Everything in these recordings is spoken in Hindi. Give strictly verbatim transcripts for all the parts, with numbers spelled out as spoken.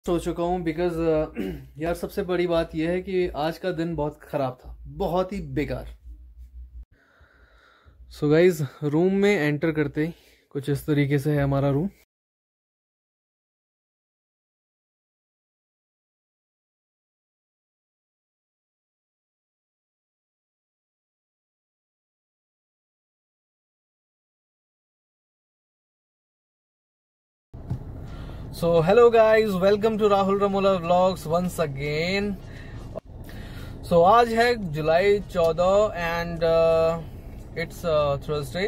सो चुका हूँ बिकॉज यार सबसे बड़ी बात यह है कि आज का दिन बहुत ख़राब था, बहुत ही बेकार। सो गाइज रूम में एंटर करते ही कुछ इस तरीके से है हमारा room. So hello guys, welcome to Rahul Ramola vlogs once again. So आज है जुलाई चौदह and it's Thursday.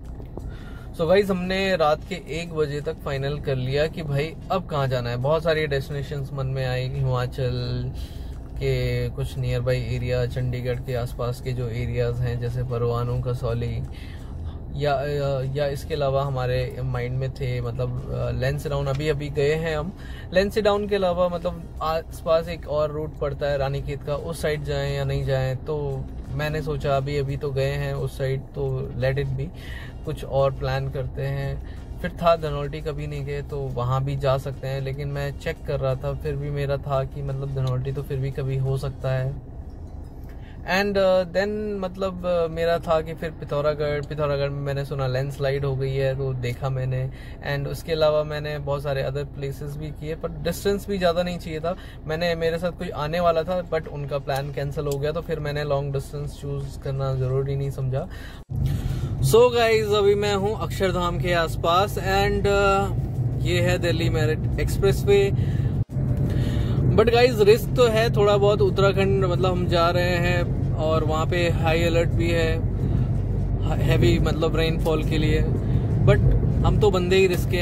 So guys हमने रात के एक बजे तक फाइनल कर लिया कि भाई अब कहाँ जाना है। बहुत सारी डेस्टिनेशंस मन में आई, हिमाचल के कुछ नियर बाई एरिया, चंडीगढ़ के आसपास के जो एरियाज हैं जैसे परवाणू, कसौली, या या इसके अलावा हमारे माइंड में थे मतलब लेंसडाउन। अभी अभी गए हैं हम। लेंसडाउन के अलावा मतलब आसपास एक और रूट पड़ता है रानीखेत का, उस साइड जाएं या नहीं जाएं। तो मैंने सोचा अभी अभी तो गए हैं उस साइड तो लेट इट बी, कुछ और प्लान करते हैं। फिर था धनौल्टी, कभी नहीं गए तो वहाँ भी जा सकते हैं, लेकिन मैं चेक कर रहा था फिर भी मेरा था कि मतलब धनौल्टी तो फिर भी कभी हो सकता है। एंड देन uh, मतलब uh, मेरा था कि फिर पिथौरागढ़ पिथौरागढ़ में मैंने सुना लैंडस्लाइड हो गई है तो देखा मैंने। एंड उसके अलावा मैंने बहुत सारे अदर प्लेसेस भी किए, पर डिस्टेंस भी ज़्यादा नहीं चाहिए था। मैंने मेरे साथ कोई आने वाला था बट उनका प्लान कैंसिल हो गया, तो फिर मैंने लॉन्ग डिस्टेंस चूज करना ज़रूरी नहीं समझा। सो गाइज अभी मैं हूँ अक्षरधाम के आसपास एंड uh, ये है Delhi Meerut expressway. But guys risk तो है थोड़ा बहुत। उत्तराखंड मतलब हम जा रहे हैं और वहाँ पे हाई अलर्ट भी है हैवी मतलब रेनफॉल के लिए, बट हम तो बंदे ही रिस्क के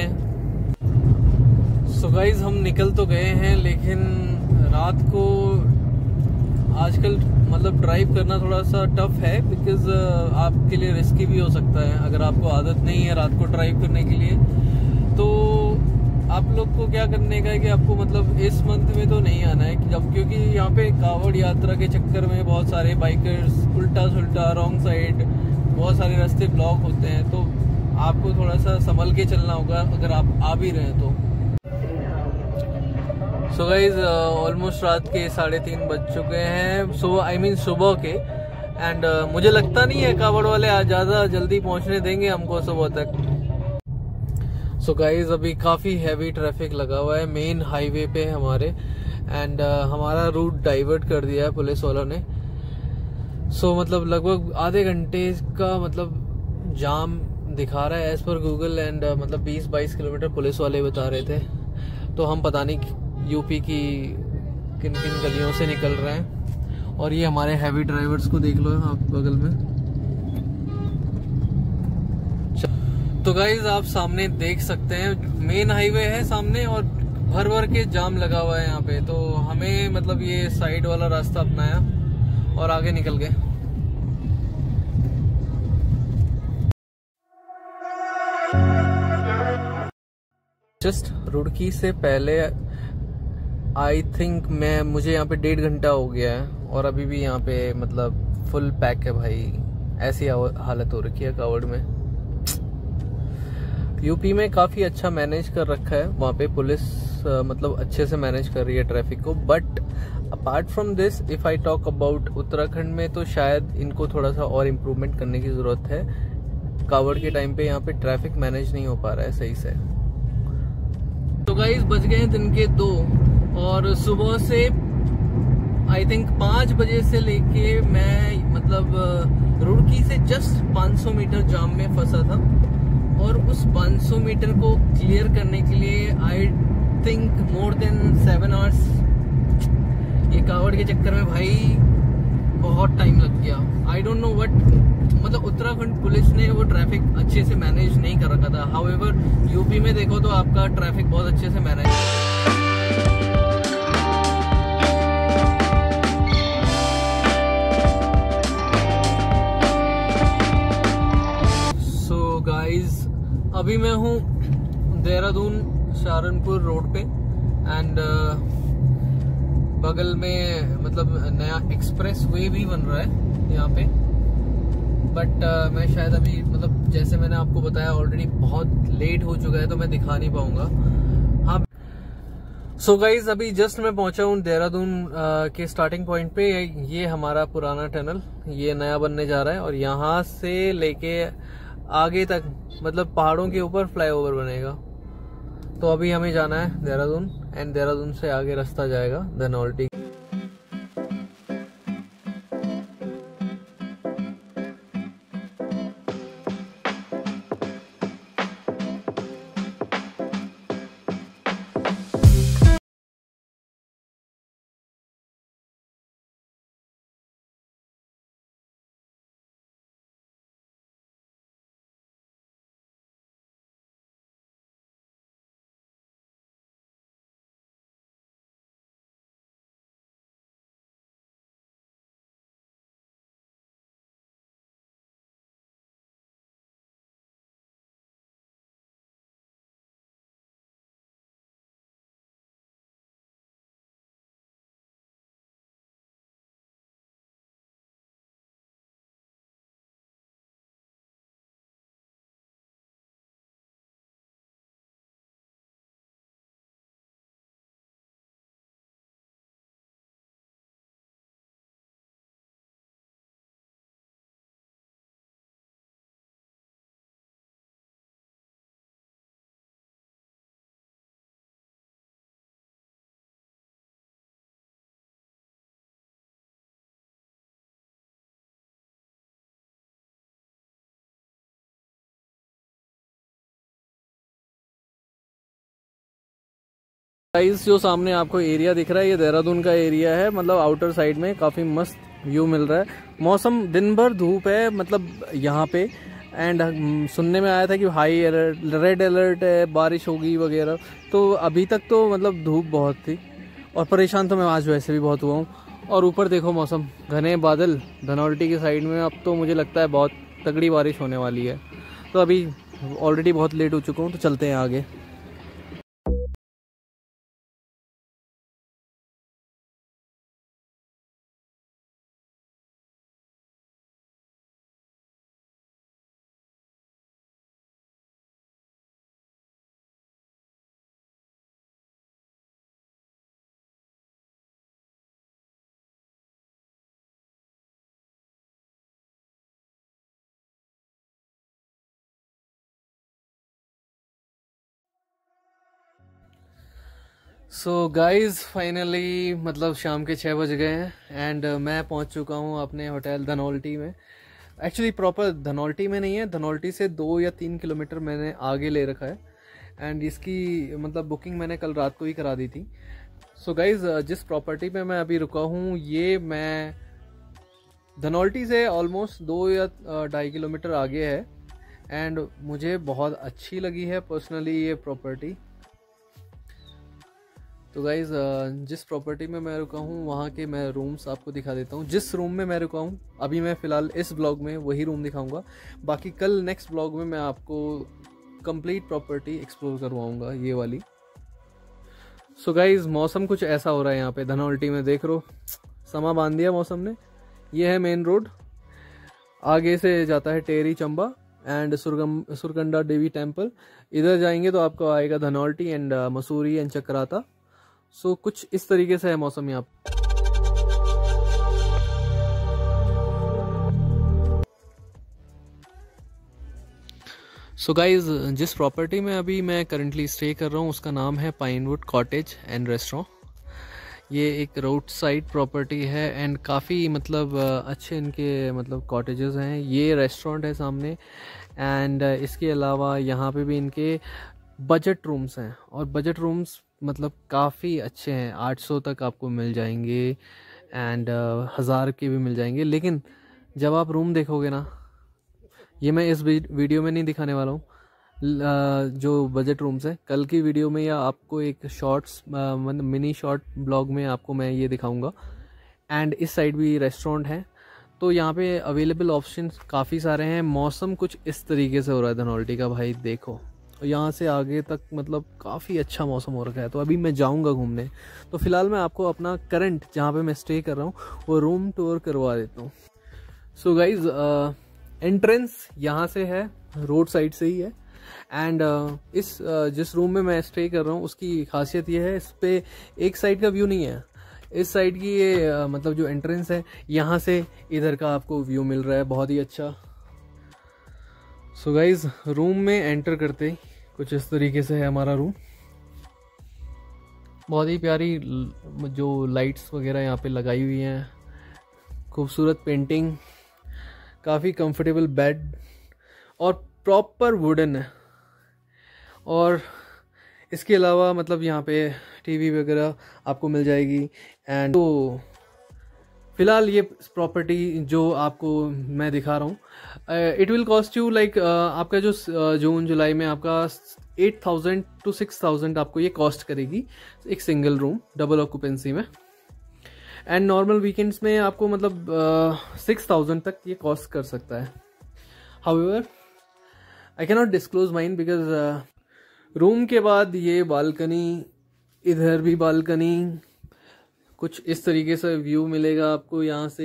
हैं। सो गाइज हम निकल तो गए हैं, लेकिन रात को आजकल मतलब ड्राइव करना थोड़ा सा टफ है, बिकॉज आपके लिए रिस्की भी हो सकता है। अगर आपको आदत नहीं है रात को ड्राइव करने के लिए तो आप लोग को क्या करने का है कि आपको मतलब इस मंथ में तो नहीं आना है जब, क्योंकि यहाँ पे कावड़ यात्रा के चक्कर में बहुत सारे बाइकर्स उल्टा सुल्टा रॉन्ग साइड बहुत सारे रास्ते ब्लॉक होते हैं। तो आपको थोड़ा सा संभल के चलना होगा अगर आप आ भी रहे तो। सो गाइज ऑलमोस्ट रात के साढ़े तीन बज चुके हैं, सो आई मीन सुबह के। एंड uh, मुझे लगता नहीं है कावड़ वाले आज ज़्यादा जल्दी पहुँचने देंगे हमको सुबह तक। सो so गाइज अभी काफ़ी हैवी ट्रैफिक लगा हुआ है मेन हाईवे पे हमारे। एंड uh, हमारा रूट डाइवर्ट कर दिया है पुलिस वालों ने। सो so, मतलब लगभग आधे घंटे का मतलब जाम दिखा रहा है as per Google. And uh, मतलब बीस बाईस किलोमीटर पुलिस वाले बता रहे थे। तो हम पता नहीं यूपी की किन किन गलियों से निकल रहे हैं। और ये हमारे हैवी ड्राइवर्स को देख लो आप बगल में। तो गाइज आप सामने देख सकते हैं मेन हाईवे है सामने और भर भर के जाम लगा हुआ है यहाँ पे। तो हमें मतलब ये साइड वाला रास्ता अपनाया और आगे निकल गए। जस्ट रुड़की से पहले आई थिंक मैं मुझे यहाँ पे डेढ़ घंटा हो गया है और अभी भी यहाँ पे मतलब फुल पैक है भाई। ऐसी हालत हो रखी है कावड़ में। यूपी में काफ़ी अच्छा मैनेज कर रखा है, वहाँ पे पुलिस आ, मतलब अच्छे से मैनेज कर रही है ट्रैफिक को। But apart from this if I talk about Uttarakhand में तो शायद इनको थोड़ा सा और इम्प्रूवमेंट करने की ज़रूरत है। कावड़ के टाइम पे यहाँ पे ट्रैफिक मैनेज नहीं हो पा रहा है सही से। तो गाइस बज गए दिन के दो और सुबह से आई थिंक पाँच बजे से लेके मैं मतलब रुड़की से जस्ट पाँच सौ मीटर जाम में फंसा था। और उस पाँच सौ मीटर को क्लियर करने के लिए I think more than seven hours ये कावड़ के चक्कर में भाई बहुत टाइम लग गया। आई डोंट नो व्हाट मतलब उत्तराखंड पुलिस ने वो ट्रैफिक अच्छे से मैनेज नहीं कर रखा था। हाउएवर यूपी में देखो तो आपका ट्रैफिक बहुत अच्छे से मैनेज। सो गाइज अभी मैं हूँ देहरादून सहारनपुर रोड पे एंड uh, बगल में मतलब नया एक्सप्रेस वे भी बन रहा है यहाँ पे। बट uh, मैं शायद अभी मतलब जैसे मैंने आपको बताया ऑलरेडी बहुत लेट हो चुका है तो मैं दिखा नहीं पाऊंगा। हाँ सो गाइज अभी जस्ट मैं पहुंचा हूँ देहरादून के स्टार्टिंग पॉइंट पे। ये हमारा पुराना टनल, ये नया बनने जा रहा है और यहाँ से लेके आगे तक मतलब पहाड़ों के ऊपर फ्लाईओवर बनेगा। तो अभी हमें जाना है देहरादून एंड देहरादून से आगे रास्ता जाएगा धनौल्टी। गाइस जो सामने आपको एरिया दिख रहा है ये देहरादून का एरिया है। मतलब आउटर साइड में काफी मस्त व्यू मिल रहा है। मौसम दिन भर धूप है मतलब यहाँ पे, एंड सुनने में आया था कि हाई अलर्ट, रेड अलर्ट है, बारिश होगी वगैरह। तो अभी तक तो मतलब धूप बहुत थी और परेशान तो मैं आज वैसे भी बहुत हुआ हूँ। और ऊपर देखो मौसम, घने बादल धनौल्टी की साइड में। अब तो मुझे लगता है बहुत तगड़ी बारिश होने वाली है। तो अभी ऑलरेडी बहुत लेट हो चुका हूँ, तो चलते हैं आगे। सो गाइज फाइनली मतलब शाम के छः बज गए हैं एंड uh, मैं पहुंच चुका हूं अपने होटल धनौल्टी में। एक्चुअली प्रॉपर धनौल्टी में नहीं है, धनौल्टी से दो या तीन किलोमीटर मैंने आगे ले रखा है। एंड इसकी मतलब बुकिंग मैंने कल रात को ही करा दी थी। सो so गाइज जिस प्रॉपर्टी पे मैं अभी रुका हूँ ये मैं धनौल्टी से ऑलमोस्ट दो या ढाई किलोमीटर आगे है एंड मुझे बहुत अच्छी लगी है पर्सनली ये प्रॉपर्टी। तो गाइज़ जिस प्रॉपर्टी में मैं रुका हूँ वहाँ के मैं रूम्स आपको दिखा देता हूँ। जिस रूम में मैं रुका हूँ अभी मैं फ़िलहाल इस ब्लॉग में वही रूम दिखाऊंगा। बाकी कल नेक्स्ट ब्लॉग में मैं आपको कंप्लीट प्रॉपर्टी एक्सप्लोर करवाऊंगा ये वाली। सो so गाइज़ मौसम कुछ ऐसा हो रहा है यहाँ पे धनौल्टी में, देख रो समा बांध दिया मौसम ने। ये है मेन रोड, आगे से जाता है टेरी चंबा एंड सुरगम सुरकंडा देवी टेम्पल। इधर जाएंगे तो आपको आएगा Dhanaulti and Mussoorie and Chakrata. So so, कुछ इस तरीके से है मौसम यहाँ पे। सो गाइज जिस प्रॉपर्टी में अभी मैं करंटली स्टे कर रहा हूँ उसका नाम है पाइनवुड कॉटेज एंड रेस्टोरेंट। ये एक रोड साइड प्रॉपर्टी है एंड काफ़ी मतलब अच्छे इनके मतलब कॉटेजेस हैं। ये रेस्टोरेंट है सामने एंड इसके अलावा यहाँ पे भी इनके बजट रूम्स हैं और बजट रूम्स मतलब काफ़ी अच्छे हैं। आठ सौ तक आपको मिल जाएंगे एंड हज़ार के भी मिल जाएंगे। लेकिन जब आप रूम देखोगे ना, ये मैं इस वीडियो में नहीं दिखाने वाला हूँ जो बजट रूम्स हैं। कल की वीडियो में या आपको एक शॉर्ट्स मतलब मिनी शॉर्ट ब्लॉग में आपको मैं ये दिखाऊंगा। एंड इस साइड भी रेस्टोरेंट है। तो यहाँ पे अवेलेबल ऑप्शंस काफ़ी सारे हैं। मौसम कुछ इस तरीके से हो रहा है धनौल्टी का, भाई देखो यहाँ से आगे तक मतलब काफ़ी अच्छा मौसम हो रखा है। तो अभी मैं जाऊँगा घूमने। तो फिलहाल मैं आपको अपना करंट जहाँ पे मैं स्टे कर रहा हूँ वो रूम टूर करवा देता हूँ। सो गाइज एंट्रेंस यहाँ से है, रोड साइड से ही है एंड uh, इस uh, जिस रूम में मैं स्टे कर रहा हूँ उसकी खासियत ये है, इस पे एक साइड का व्यू नहीं है, इस साइड की ये uh, मतलब जो एंट्रेंस है यहाँ से इधर का आपको व्यू मिल रहा है, बहुत ही अच्छा। सो गाइज रूम में एंटर करते ही कुछ इस तरीके से है हमारा रूम। बहुत ही प्यारी जो लाइट्स वगैरह यहाँ पे लगाई हुई हैं, खूबसूरत पेंटिंग, काफ़ी कंफर्टेबल बेड और प्रॉपर वुडन है। और इसके अलावा मतलब यहाँ पे टीवी वगैरह आपको मिल जाएगी। एंड तो फिलहाल ये प्रॉपर्टी जो आपको मैं दिखा रहा हूँ, it will cost you like आपका जो जून जुलाई में आपका eight thousand to six thousand आपको ये कॉस्ट करेगी एक सिंगल रूम डबल ऑक्यूपेंसी में। एंड नॉर्मल वीकेंड्स में आपको मतलब सिक्स थाउजेंड तक ये कॉस्ट कर सकता है। However I cannot disclose mine because room के बाद ये बालकनी, इधर भी बालकनी, कुछ इस तरीके से व्यू मिलेगा आपको यहाँ से।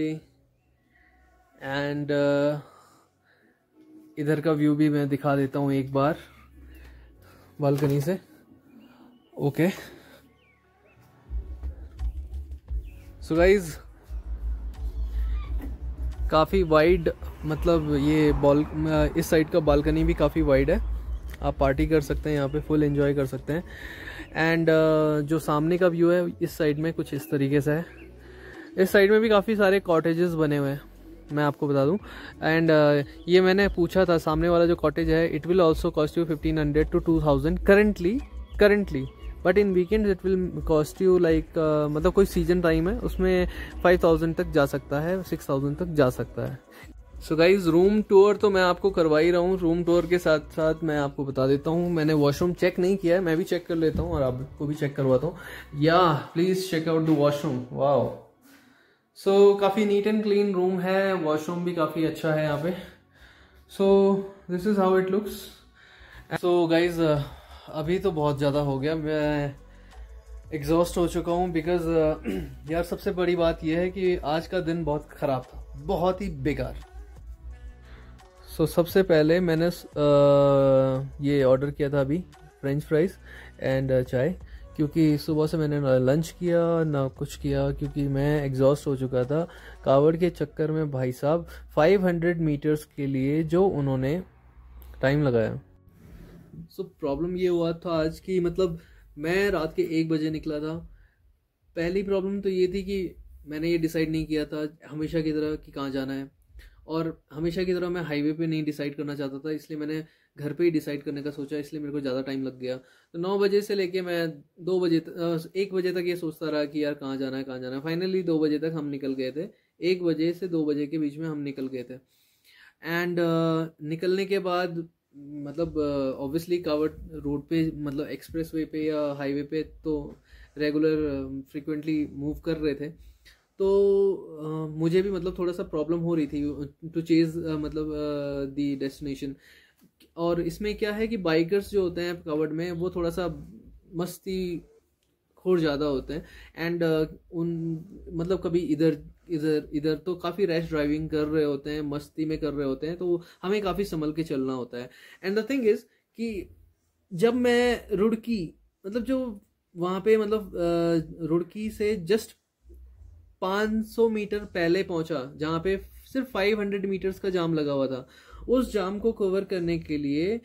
एंड uh, इधर का व्यू भी मैं दिखा देता हूँ एक बार बालकनी से। ओके सो गाइज काफ़ी वाइड, मतलब ये बॉल इस साइड का बालकनी भी काफ़ी वाइड है, आप पार्टी कर सकते हैं यहाँ पे, फुल एंजॉय कर सकते हैं। एंड uh, जो सामने का व्यू है इस साइड में कुछ इस तरीके से है। इस साइड में भी काफ़ी सारे कॉटेजेस बने हुए हैं, मैं आपको बता दूं। एंड uh, ये मैंने पूछा था, सामने वाला जो कॉटेज है it will also cost you fifteen hundred two two thousand currently currently but in weekend it will cost you like मतलब कोई सीजन टाइम है उसमें फाइव थाउजेंड तक जा सकता है, सिक्स थाउजेंड तक जा सकता है। सो गाइज रूम टूर तो मैं आपको करवा ही रहा हूँ, रूम टूर के साथ साथ मैं आपको बता देता हूँ, मैंने वॉशरूम चेक नहीं किया है, मैं भी चेक कर लेता हूँ और आपको भी चेक करवाता हूँ। या please check out the washroom, wow. So काफ़ी नीट एंड क्लीन रूम है, वॉशरूम भी काफ़ी अच्छा है यहाँ पे। So this is how it looks. So guys अभी तो बहुत ज़्यादा हो गया, मैं एग्जॉस्ट हो चुका हूँ बिकॉज uh, यार सबसे बड़ी बात यह है कि आज का दिन बहुत ख़राब था, बहुत ही बेकार। सो so, सबसे पहले मैंने uh, ये ऑर्डर किया था अभी फ्रेंच फ्राइज एंड चाय, क्योंकि सुबह से मैंने ना लंच किया ना कुछ किया, क्योंकि मैं एग्जॉस्ट हो चुका था कावड़ के चक्कर में। भाई साहब फाइव हंड्रेड मीटर्स के लिए जो उन्होंने टाइम लगाया। सो so, प्रॉब्लम ये हुआ था आज की, मतलब मैं रात के एक बजे निकला था। पहली प्रॉब्लम तो ये थी कि मैंने ये डिसाइड नहीं किया था हमेशा की तरह कि कहाँ जाना है, और हमेशा की तरह मैं हाईवे पे नहीं डिसाइड करना चाहता था, इसलिए मैंने घर पे ही डिसाइड करने का सोचा, इसलिए मेरे को ज़्यादा टाइम लग गया। तो नौ बजे से लेके मैं दो बजे एक बजे तक ये सोचता रहा कि यार कहाँ जाना है कहाँ जाना है। फाइनली दो बजे तक हम निकल गए थे, एक बजे से दो बजे के बीच में हम निकल गए थे। एंड uh, निकलने के बाद मतलब ऑब्वियसली कावड़ रोड पे, मतलब एक्सप्रेस वे पे या हाईवे पे तो रेगुलर फ्रिक्वेंटली मूव कर रहे थे, तो uh, मुझे भी मतलब थोड़ा सा प्रॉब्लम हो रही थी टू चेज uh, मतलब दी uh, डेस्टिनेशन। और इसमें क्या है कि बाइकर्स जो होते हैं कावड़ में वो थोड़ा सा मस्ती खोर ज़्यादा होते हैं। एंड uh, उन मतलब कभी इधर इधर इधर तो काफ़ी रैश ड्राइविंग कर रहे होते हैं, मस्ती में कर रहे होते हैं, तो हमें काफ़ी संभल के चलना होता है। एंड द थिंग इज़ कि जब मैं रुड़की, मतलब जो वहाँ पे मतलब uh, रुड़की से जस्ट पाँच सौ मीटर पहले पहुंचा, जहाँ पे सिर्फ पाँच सौ मीटर्स का जाम लगा हुआ था, उस जाम को कवर करने के लिए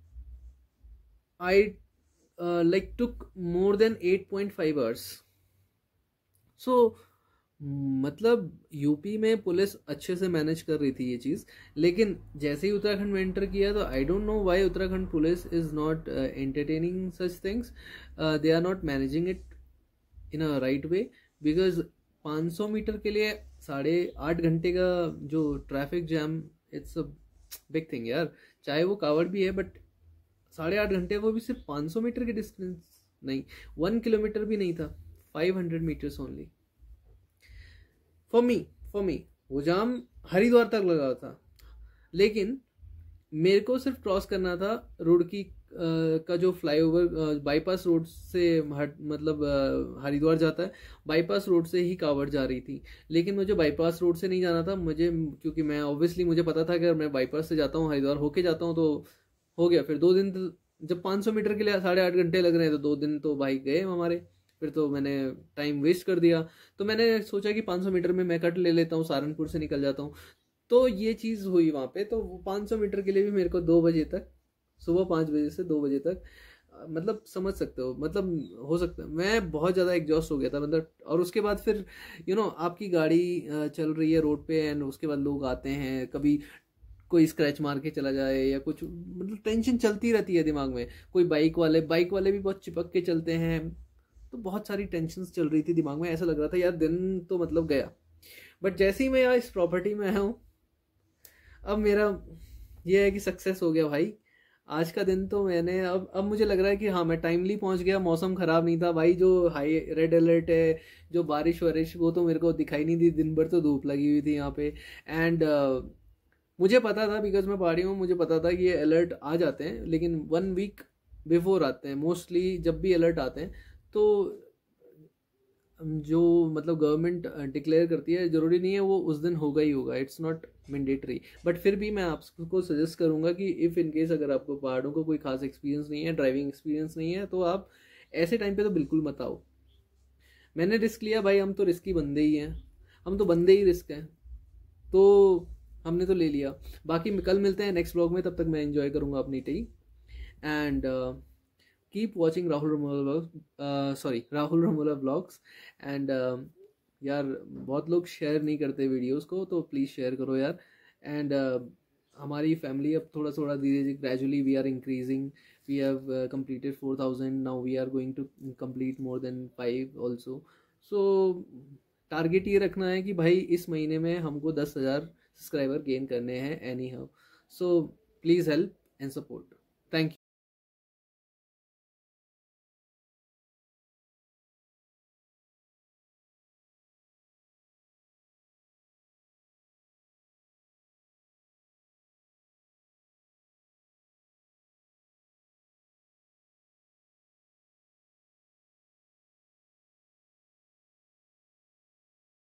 I like took more than eight point five hours. So मतलब यूपी में पुलिस अच्छे से मैनेज कर रही थी ये चीज़, लेकिन जैसे ही उत्तराखंड में एंटर किया तो I don't know why Uttarakhand police is not entertaining such things, they are not managing it in a right way. Because पाँच सौ मीटर के लिए साढ़े आठ घंटे का जो traffic jam, it's a big thing यार। चाहे वो कावड़ भी है बट साढ़े आठ घंटे, वो भी सिर्फ पाँच सौ मीटर के डिस्टेंस, नहीं वन किलोमीटर भी नहीं था, five hundred metres only. For me for me वो जाम हरिद्वार तक लगा था, लेकिन मेरे को सिर्फ क्रॉस करना था रुड़की का जो फ्लाईओवर बाईपास रोड से हट, मतलब हरिद्वार जाता है, बाईपास रोड से ही कावड़ जा रही थी। लेकिन मुझे बाईपास रोड से नहीं जाना था मुझे, क्योंकि मैं ऑब्वियसली मुझे पता था कि अगर मैं बाईपास से जाता हूँ, हरिद्वार होके जाता हूँ, तो हो गया। फिर दो दिन तो, जब पाँच सौ मीटर के लिए साढ़े आठ घंटे लग रहे हैं तो दो दिन तो भाई गए हमारे। फिर तो मैंने टाइम वेस्ट कर दिया। तो मैंने सोचा कि पाँच सौ मीटर में मैं कट ले लेता हूँ, सहारनपुर से निकल जाता हूँ। तो ये चीज़ हुई वहाँ पे। तो पाँच सौ मीटर के लिए भी मेरे को दो बजे तक, सुबह पाँच बजे से दो बजे तक, मतलब समझ सकते हो, मतलब हो सकता है मैं बहुत ज़्यादा एग्जॉस्ट हो गया था मतलब। और उसके बाद फिर यू you नो know, आपकी गाड़ी चल रही है रोड पे एंड उसके बाद लोग आते हैं, कभी कोई स्क्रैच मार के चला जाए या कुछ, मतलब टेंशन चलती रहती है दिमाग में। कोई बाइक वाले बाइक वाले भी बहुत चिपक के चलते हैं। तो बहुत सारी टेंशन चल रही थी दिमाग में। ऐसा लग रहा था यार दिन तो मतलब गया। बट जैसे ही मैं यार इस प्रॉपर्टी में आया हूँ, अब मेरा ये है कि सक्सेस हो गया भाई। आज का दिन तो मैंने अब अब मुझे लग रहा है कि हाँ मैं टाइमली पहुंच गया। मौसम खराब नहीं था भाई। जो हाई रेड अलर्ट है, जो बारिश वारिश, वो तो मेरे को दिखाई नहीं दी। दिन भर तो धूप लगी हुई थी यहाँ पे। एंड uh, मुझे पता था, बिकॉज मैं पहाड़ी हूँ, मुझे पता था कि ये अलर्ट आ जाते हैं, लेकिन वन वीक बिफोर आते हैं मोस्टली। जब भी अलर्ट आते हैं तो जो मतलब गवर्नमेंट डिक्लेयर करती है, जरूरी नहीं है वो उस दिन होगा ही होगा, इट्स नॉट मैंडेटरी। बट फिर भी मैं आपको सजेस्ट करूंगा कि इफ़ इन केस अगर आपको पहाड़ों को कोई खास एक्सपीरियंस नहीं है, ड्राइविंग एक्सपीरियंस नहीं है, तो आप ऐसे टाइम पे तो बिल्कुल मत आओ। मैंने रिस्क लिया भाई, हम तो रिस्की बंदे ही हैं, हम तो बंदे ही रिस्क हैं, तो हमने तो ले लिया। बाकी कल मिलते हैं नेक्स्ट ब्लॉग में, तब तक मैं एंजॉय करूंगा अपनी tea. And keep watching Rahul Ramola vlogs, sorry Rahul Ramola vlogs. And यार बहुत लोग शेयर नहीं करते वीडियोस को, तो प्लीज़ शेयर करो यार। एंड uh, हमारी फैमिली अब थोड़ा थोड़ा धीरे धीरे gradually we are increasing. We have completed four thousand, now we are going to complete more than five also. So target ये रखना है कि भाई इस महीने में हमको दस हज़ार सब्सक्राइबर गेन करने हैं anyhow. So please help and support. Thank you.